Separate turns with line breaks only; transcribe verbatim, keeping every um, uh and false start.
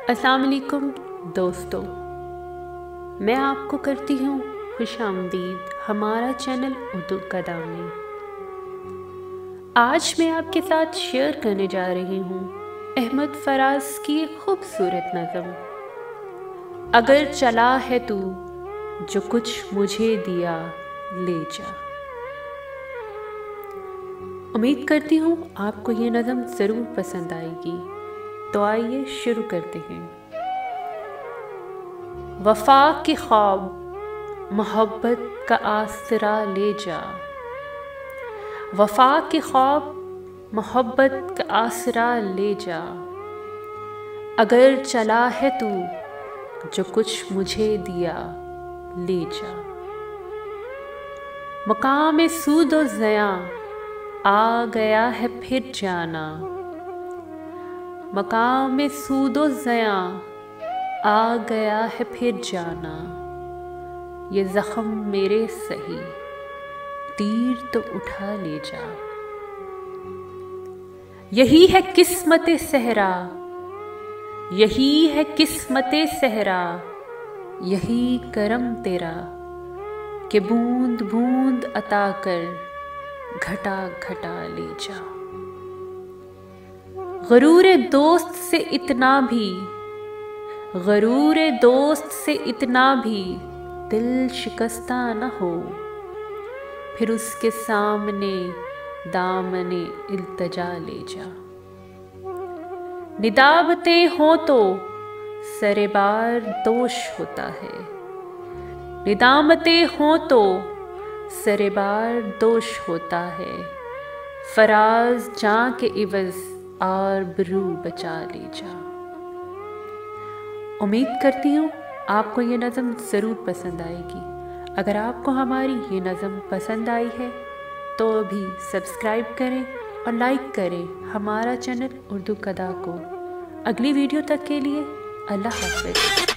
अस्सलाम वालेकुम दोस्तों, मैं आपको करती हूँ खुशामदीद हमारा चैनल उर्दू कदम में। आज मैं आपके साथ शेयर करने जा रही हूँ अहमद फराज की एक खूबसूरत नज़म। अगर चला है तू जो कुछ मुझे दिया ले जा। उम्मीद करती हूँ आपको ये नज़म ज़रूर पसंद आएगी। तो आइए शुरू करते हैं। वफा के ख्वाब मोहब्बत का आसरा ले जा। वफा के ख्वाब मोहब्बत का आसरा ले जा। अगर चला है तू जो कुछ मुझे दिया ले जा। मकाम सूद व ज़या आ गया है फिर जाना। मकाम सूद व ज़या आ गया है फिर जाना। ये ज़ख्म मेरे सही तीर तो उठा ले जा। यही है किस्मत सहरा, यही है किस्मत सहरा, यही करम तेरा कि बूंद बूंद अता कर घटा घटा ले जा। गरूर दोस्त से इतना भी, गरूर दोस्त से इतना भी दिल शिकस्ता न हो। फिर उसके सामने दामने इल्तजा ले जा। निदाबते हो तो सरेबार दोष होता है। निदामते हो तो सरेबार दोष होता है। फराज जां के इवज़ और ब्रू बचा ले जा। उम्मीद करती हूँ आपको ये नज़म ज़रूर पसंद आएगी। अगर आपको हमारी ये नज़म पसंद आई है तो अभी सब्सक्राइब करें और लाइक करें हमारा चैनल उर्दू कदा को। अगली वीडियो तक के लिए अल्लाह हाफ़िज़।